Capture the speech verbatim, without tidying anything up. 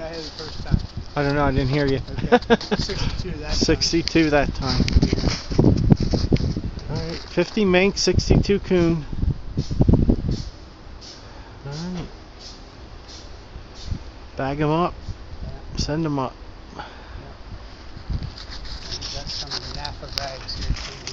I had the first time? I don't know, I didn't hear you. Okay. sixty-two that time. sixty-two that time. Alright, fifty mink, sixty-two coon. Alright. Bag them up. Yeah. Send them up. Yeah. Got some Napa bags here too.